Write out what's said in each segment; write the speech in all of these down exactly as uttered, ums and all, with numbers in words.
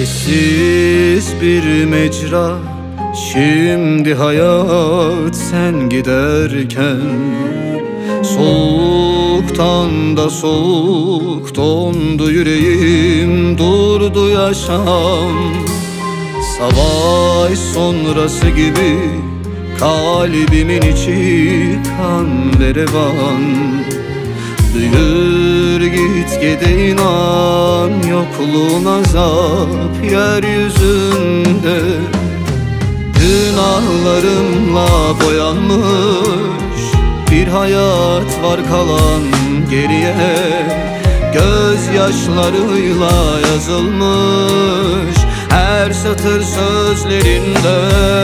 Sessiz bir mecra, şimdi hayat sen giderken. Soğuktan da soğuk dondu yüreğim, durdu yaşam. Savaş sonrası gibi kalbimin içi kan ve revan. Büyür gitgide inan, yokluğun azap yeryüzünde. Günahlarımla boyanmış bir hayat var kalan geriye. Gözyaşlarıyla yazılmış her satır sözlerinde.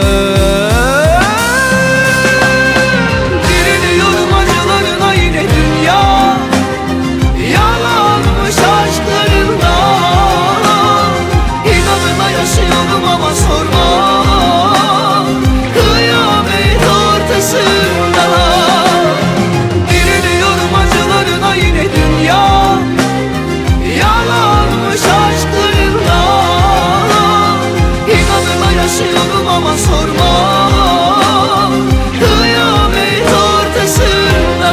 Diriliyorum acılarına yine dünya, yalanmış aşklarında. İnadına yaşıyorum ama sorma, kıyamet ortasında. Diriliyorum acılarına yine dünya, yalanmış aşklarında. İnadına yaşıyorum ama sorma, kıyamet ortasında.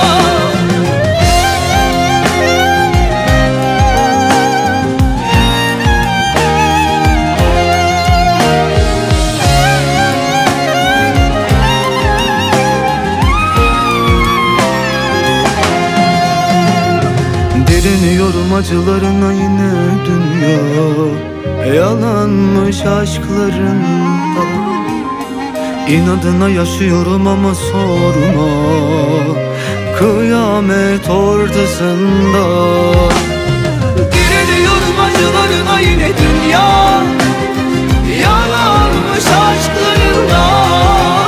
Direniyorum acılarına yine dünya, yalanmış aşklarında. İnadına yaşıyorum ama sorma, kıyamet ortasında. Direniyorum acılarına yine dünya, yalanmış aşklarında.